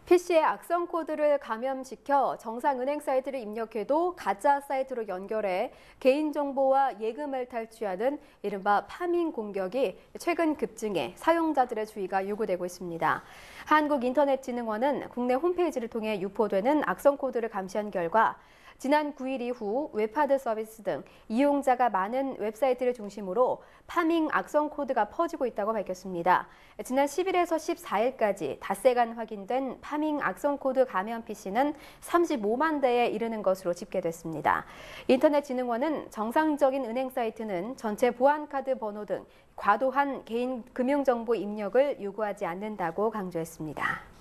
PC에 악성 코드를 감염시켜 정상 은행 사이트를 입력해도 가짜 사이트로 연결해 개인정보와 예금을 탈취하는 이른바 파밍 공격이 최근 급증해 사용자들의 주의가 요구되고 있습니다. 한국인터넷진흥원은 국내 홈페이지를 통해 유포되는 악성 코드를 감시한 결과 지난 9일 이후 웹하드 서비스 등 이용자가 많은 웹사이트를 중심으로 파밍 악성 코드가 퍼지고 있다고 밝혔습니다. 지난 10일에서 14일까지 닷새간 확인된 파밍 악성 코드 감염 PC는 35만 대에 이르는 것으로 집계됐습니다. 인터넷진흥원은 정상적인 은행 사이트는 전체 보안카드 번호 등 과도한 개인 금융정보 입력을 요구하지 않는다고 강조했습니다.